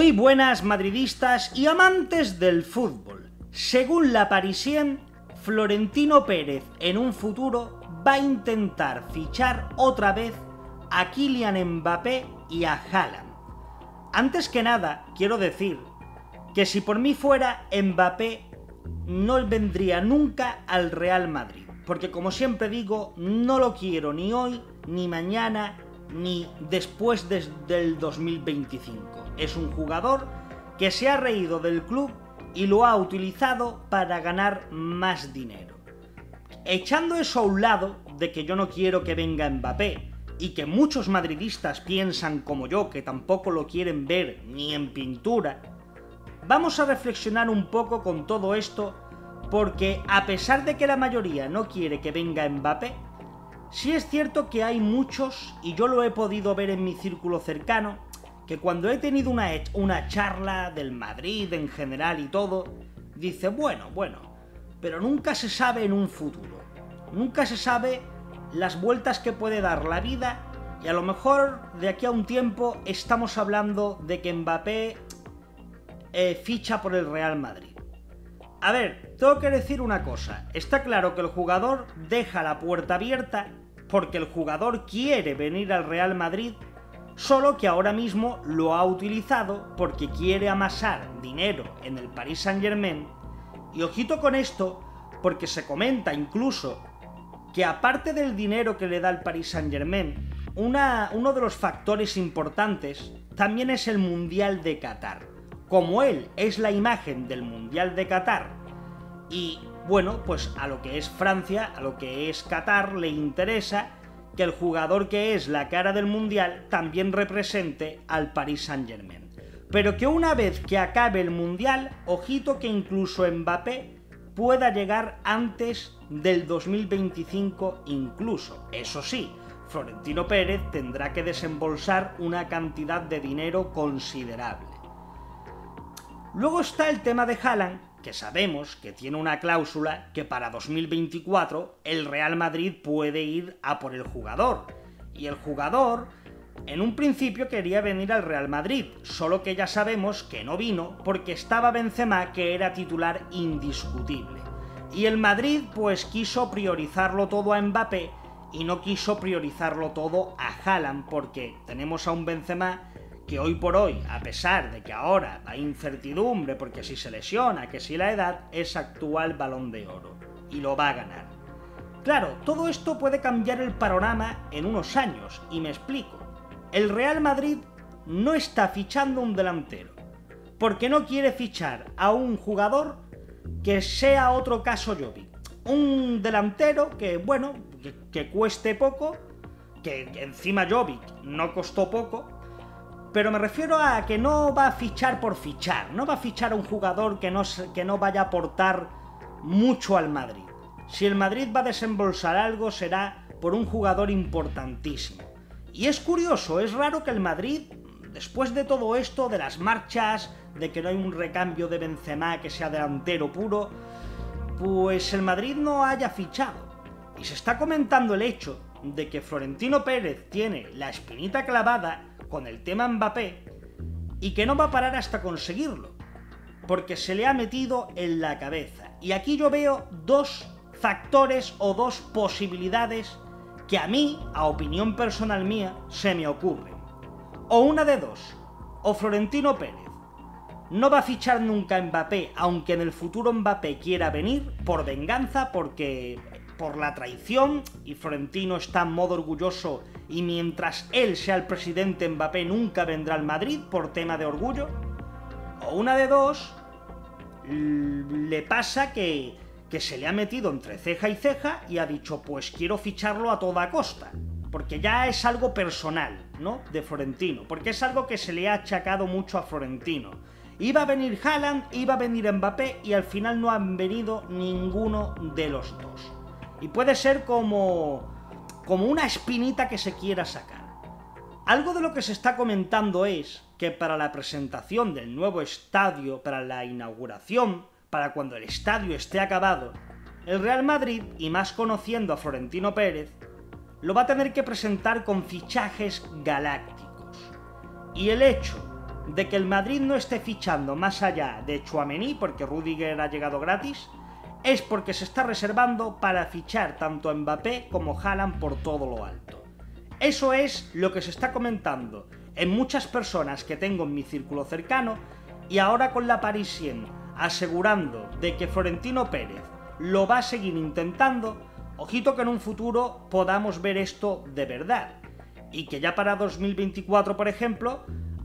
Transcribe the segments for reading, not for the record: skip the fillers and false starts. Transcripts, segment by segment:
Muy buenas madridistas y amantes del fútbol. Según la Parisien, Florentino Pérez en un futuro va a intentar fichar otra vez a Kylian Mbappé y a Haaland. Antes que nada, quiero decir que si por mí fuera, Mbappé no vendría nunca al Real Madrid. Porque como siempre digo, no lo quiero ni hoy, ni mañana, ni después del 2025. Es un jugador que se ha reído del club y lo ha utilizado para ganar más dinero. Echando eso a un lado, de que yo no quiero que venga Mbappé, y que muchos madridistas piensan como yo, que tampoco lo quieren ver ni en pintura, vamos a reflexionar un poco con todo esto, porque a pesar de que la mayoría no quiere que venga Mbappé, sí es cierto que hay muchos, y yo lo he podido ver en mi círculo cercano, que cuando he tenido una charla del Madrid en general y todo, dice, bueno, pero nunca se sabe en un futuro. Nunca se sabe las vueltas que puede dar la vida, y a lo mejor de aquí a un tiempo estamos hablando de que Mbappé ficha por el Real Madrid. A ver, tengo que decir una cosa. Está claro que el jugador deja la puerta abierta porque el jugador quiere venir al Real Madrid, solo que ahora mismo lo ha utilizado porque quiere amasar dinero en el Paris Saint-Germain. Y ojito con esto, porque se comenta incluso que aparte del dinero que le da el Paris Saint-Germain, uno de los factores importantes también es el Mundial de Qatar. Como él es la imagen del Mundial de Qatar y, bueno, pues a lo que es Francia, a lo que es Qatar, le interesa que el jugador que es la cara del Mundial también represente al Paris Saint-Germain. Pero que una vez que acabe el Mundial, ojito que incluso Mbappé pueda llegar antes del 2025 incluso. Eso sí, Florentino Pérez tendrá que desembolsar una cantidad de dinero considerable. Luego está el tema de Haaland, que sabemos que tiene una cláusula que para 2024 el Real Madrid puede ir a por el jugador. Y el jugador en un principio quería venir al Real Madrid, solo que ya sabemos que no vino porque estaba Benzema, que era titular indiscutible. Y el Madrid pues quiso priorizarlo todo a Mbappé y no quiso priorizarlo todo a Haaland, porque tenemos a un Benzema que hoy por hoy, a pesar de que ahora hay incertidumbre porque si se lesiona, que si la edad, es actual Balón de Oro y lo va a ganar. Claro, todo esto puede cambiar el panorama en unos años, y me explico. El Real Madrid no está fichando un delantero porque no quiere fichar a un jugador que sea otro caso Jovic. Un delantero que, bueno, que cueste poco, que encima Jovic no costó poco. Pero me refiero a que no va a fichar por fichar, no va a fichar a un jugador que no vaya a aportar mucho al Madrid. Si el Madrid va a desembolsar algo, será por un jugador importantísimo. Y es curioso, es raro que el Madrid, después de todo esto, de las marchas, de que no hay un recambio de Benzema que sea delantero puro, pues el Madrid no haya fichado. Y se está comentando el hecho de que Florentino Pérez tiene la espinita clavada con el tema Mbappé y que no va a parar hasta conseguirlo, porque se le ha metido en la cabeza. Y aquí yo veo dos factores o dos posibilidades que a mí, a opinión personal mía, se me ocurren. O una de dos, o Florentino Pérez no va a fichar nunca a Mbappé, aunque en el futuro Mbappé quiera venir, por venganza, por la traición, y Florentino está en modo orgulloso, y mientras él sea el presidente, Mbappé nunca vendrá al Madrid por tema de orgullo. O una de dos, le pasa que se le ha metido entre ceja y ceja y ha dicho, pues quiero ficharlo a toda costa, porque ya es algo personal, ¿no?, de Florentino, porque es algo que se le ha achacado mucho a Florentino. Iba a venir Haaland, iba a venir Mbappé, y al final no han venido ninguno de los dos. Y puede ser como una espinita que se quiera sacar. Algo de lo que se está comentando es que para la presentación del nuevo estadio, para la inauguración, para cuando el estadio esté acabado, el Real Madrid, y más conociendo a Florentino Pérez, lo va a tener que presentar con fichajes galácticos. Y el hecho de que el Madrid no esté fichando más allá de Tchouaméni, porque Rüdiger ha llegado gratis, es porque se está reservando para fichar tanto a Mbappé como Haaland por todo lo alto. Eso es lo que se está comentando en muchas personas que tengo en mi círculo cercano, y ahora con la Parisien asegurando de que Florentino Pérez lo va a seguir intentando, ojito que en un futuro podamos ver esto de verdad. Y que ya para 2024, por ejemplo,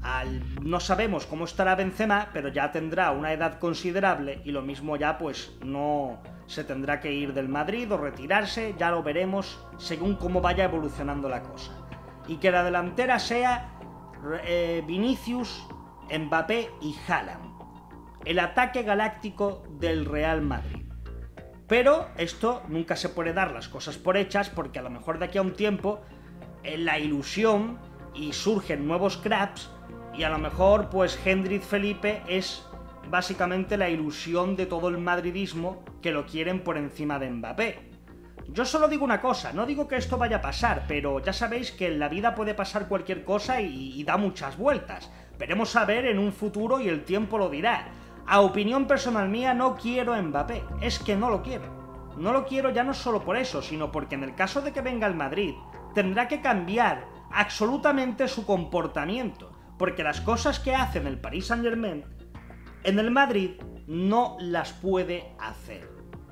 no sabemos cómo estará Benzema, pero ya tendrá una edad considerable y lo mismo ya pues no se tendrá que ir del Madrid o retirarse, ya lo veremos según cómo vaya evolucionando la cosa. Y que la delantera sea Vinicius, Mbappé y Haaland. El ataque galáctico del Real Madrid. Pero esto nunca se puede dar las cosas por hechas, porque a lo mejor de aquí a un tiempo la ilusión y surgen nuevos cracks y a lo mejor pues Hendrik Felipe es básicamente la ilusión de todo el madridismo que lo quieren por encima de Mbappé. Yo solo digo una cosa, no digo que esto vaya a pasar, pero ya sabéis que en la vida puede pasar cualquier cosa y da muchas vueltas. Veremos a ver en un futuro y el tiempo lo dirá. A opinión personal mía, no quiero a Mbappé, es que no lo quiero. No lo quiero ya no solo por eso, sino porque en el caso de que venga al Madrid, tendrá que cambiar absolutamente su comportamiento, porque las cosas que hace en el Paris Saint-Germain, en el Madrid no las puede hacer.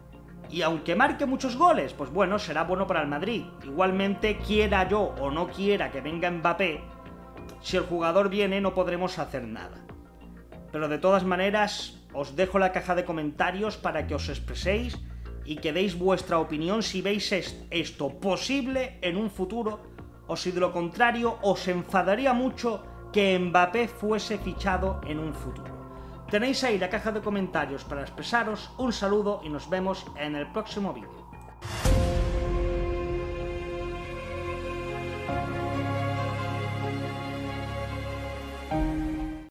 Y aunque marque muchos goles, pues bueno, será bueno para el Madrid. Igualmente, quiera yo o no quiera que venga Mbappé, si el jugador viene no podremos hacer nada. Pero de todas maneras, os dejo la caja de comentarios para que os expreséis y que deis vuestra opinión si veis esto posible en un futuro, o si de lo contrario os enfadaría mucho que Mbappé fuese fichado en un futuro. Tenéis ahí la caja de comentarios para expresaros. Un saludo y nos vemos en el próximo vídeo.